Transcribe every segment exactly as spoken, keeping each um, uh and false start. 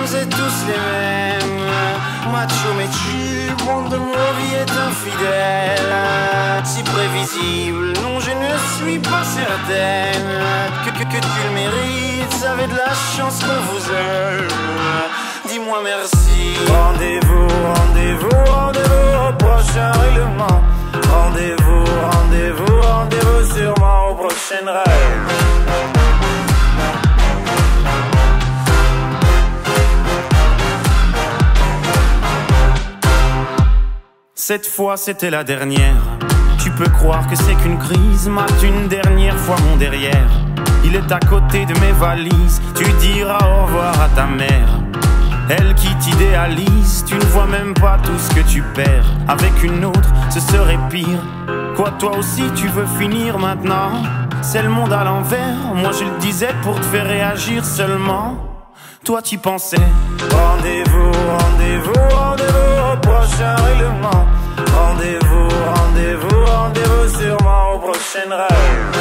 vous êtes tous les mêmes. Macho mais tu, monde de ma vie est infidèle. Si prévisible, non je ne suis pas certaine que, que, que tu le mérites, vous avez de la chance qu'on vous aime. Dis-moi merci. Rendez-vous, rendez-vous, rendez-vous au prochain règlement. Rendez-vous, rendez-vous, rendez-vous sûrement au prochain rêve. Cette fois c'était la dernière. Tu peux croire que c'est qu'une crise, mate une dernière fois mon derrière. Il est à côté de mes valises, tu diras au revoir à ta mère. Elle qui t'idéalise, tu ne vois même pas tout ce que tu perds. Avec une autre, ce serait pire. Quoi, toi aussi tu veux finir maintenant? C'est le monde à l'envers, moi je le disais pour te faire réagir seulement. Toi tu pensais. Rendez-vous, rendez-vous, rendez-vous au prochain règlement. Rendez-vous, rendez-vous, rendez-vous sûrement au prochain rêve.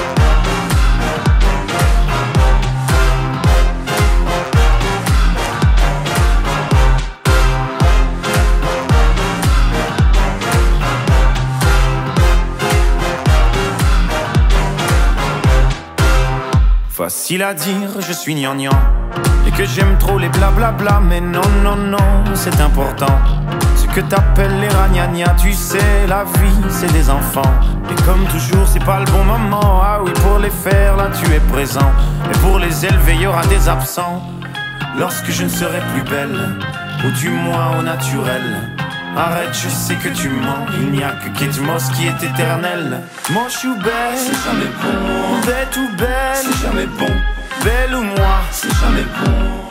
Facile à dire, je suis gnangnan, et que j'aime trop les blablabla, mais non, non, non, c'est important. Ce que t'appelles les ragnagnas, tu sais, la vie, c'est des enfants. Et comme toujours, c'est pas le bon moment. Ah oui, pour les faire, là, tu es présent. Et pour les élever, y aura des absents. Lorsque je ne serai plus belle, ou du moins au naturel. Arrête, je sais que tu mens. Il n'y a que Kate Moss qui est éternelle. Moche ou belle, c'est jamais bon. Bête ou belle, c'est jamais bon. Belle ou moi, c'est jamais bon.